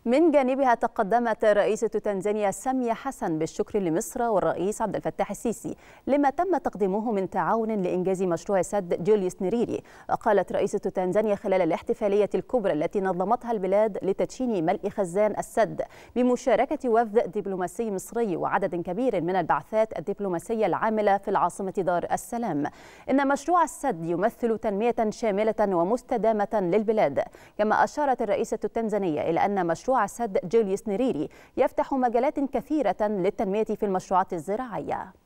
من جانبها تقدمت رئيسة تنزانيا سامية حسن بالشكر لمصر والرئيس عبد الفتاح السيسي لما تم تقديمه من تعاون لإنجاز مشروع سد جوليوس نيريري. وقالت رئيسة تنزانيا خلال الاحتفالية الكبرى التي نظمتها البلاد لتدشين ملء خزان السد بمشاركة وفد دبلوماسي مصري وعدد كبير من البعثات الدبلوماسية العاملة في العاصمة دار السلام، إن مشروع السد يمثل تنمية شاملة ومستدامة للبلاد. كما أشارت الرئيسة التنزانية إلى أن مشروع سد جوليوس نيريري يفتح مجالات كثيرة للتنمية في المشروعات الزراعية.